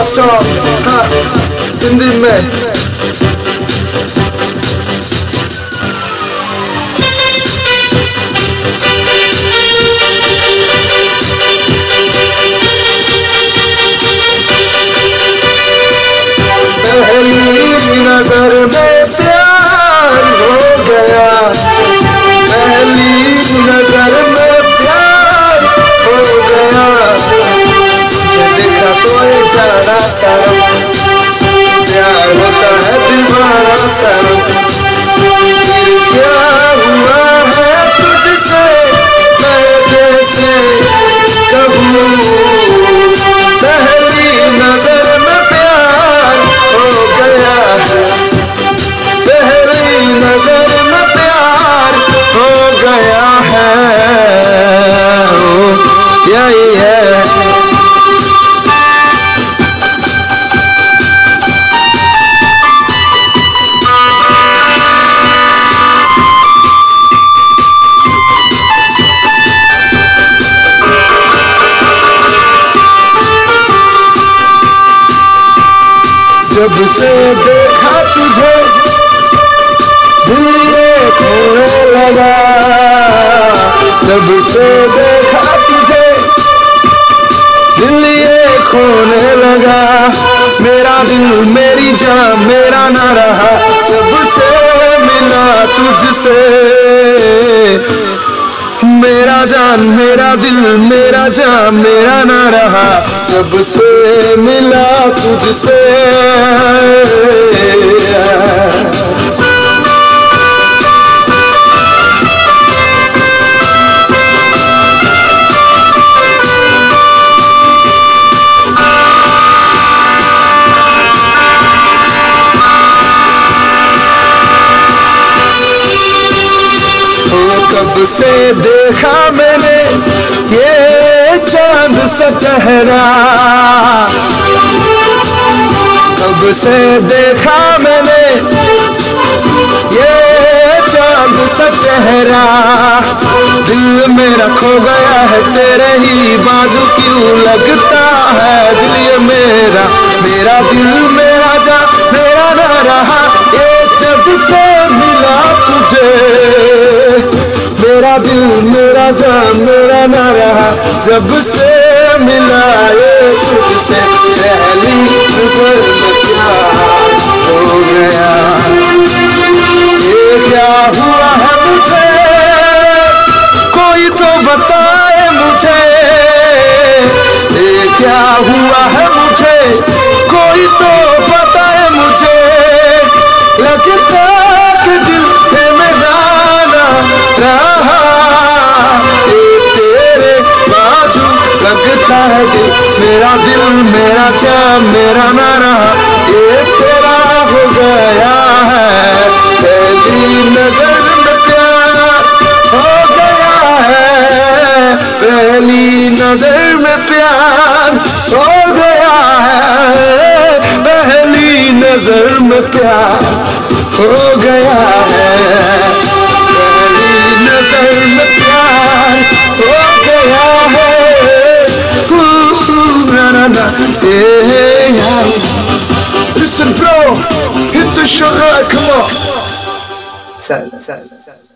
song, Hindi में। पहली नजर में प्यार हो गया, पहली नजर में प्यार हो गया, तुझे देखा तो ये जाना सारा प्यार होता है दीवाना सारा। फिर क्या हुआ है तुझसे मैं कैसे कहूँ, पहली नजर में प्यार हो गया है, पहली नजर में प्यार हो गया है। जब से देखा तुझे दिल ये खोने लगा, जब से देखा तुझे दिल ये खोने लगा, मेरा दिल मेरी जान मेरा ना रहा, जब से मिला तुझसे मेरा जान मेरा दिल मेरा जान मेरा ना रहा, जब से मिला तुझसे। कब से देखा मैंने ये चांद सा चेहरा, कब से देखा मैंने ये चांद सा चेहरा, दिल मेरा खो गया है तेरे ही बाजू क्यों लगता है दिल ये मेरा, मेरा दिल मेरा जा मेरा ना रहा, ये जब से मिला तुझे मेरा दिल मेरा जान मेरा ना रहा, जब से मिला ये तुझसे, पहली नजर में प्यार हो गया। ये क्या हुआ है मुझे कोई तो बताए मुझे, ये क्या हुआ है मुझे कोई तो बताए मुझे, लगता कि दिल है मेरा ना रहा, तेरे बाजू लगता है दिल मेरा दिल मेरा जान मेरा ना रहा, ये तेरा हो गया है, पहली नजर में प्यार हो गया है, पहली नजर में प्यार हो गया है, पहली नजर में प्यार हो गया है, पहली नजर में प्यार हो गया है। Listen bro, hit the shot right, come on.